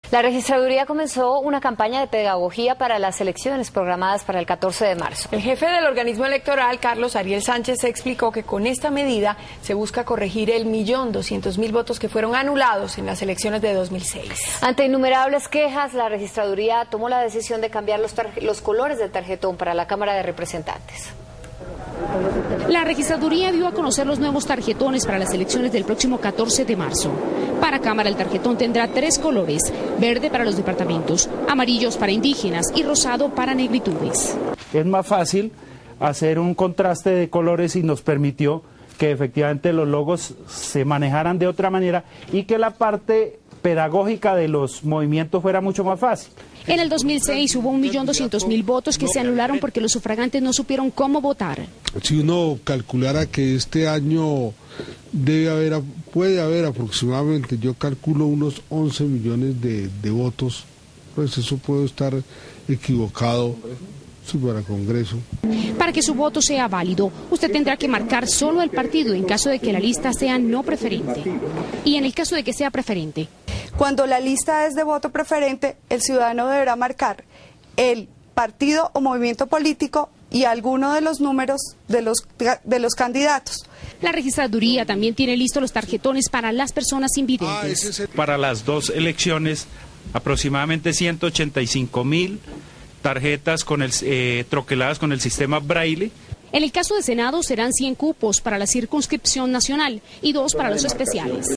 La registraduría comenzó una campaña de pedagogía para las elecciones programadas para el 14 de marzo. El jefe del organismo electoral, Carlos Ariel Sánchez, explicó que con esta medida se busca corregir el 1.200.000 votos que fueron anulados en las elecciones de 2006. Ante innumerables quejas, la registraduría tomó la decisión de cambiar los colores del tarjetón para la Cámara de Representantes. La registraduría dio a conocer los nuevos tarjetones para las elecciones del próximo 14 de marzo. Para Cámara el tarjetón tendrá 3 colores: verde para los departamentos, amarillos para indígenas y rosado para negritudes. Es más fácil hacer un contraste de colores y nos permitió que efectivamente los logos se manejaran de otra manera y que la parte pedagógica de los movimientos fuera mucho más fácil. En el 2006 hubo 1.200.000 votos que se anularon porque los sufragantes no supieron cómo votar. Si uno calculara que este año puede haber aproximadamente, yo calculo unos 11 millones de votos, pues eso puede estar equivocado. Para Congreso. Para que su voto sea válido, usted tendrá que marcar solo el partido en caso de que la lista sea no preferente. Y en el caso de que sea preferente. Cuando la lista es de voto preferente, el ciudadano deberá marcar el partido o movimiento político y alguno de los números de los candidatos. La registraduría también tiene listos los tarjetones para las personas invidentes. Para las 2 elecciones, aproximadamente 185.000 tarjetas troqueladas con el sistema Braille. En el caso de Senado serán 100 cupos para la circunscripción nacional y 2 para los especiales.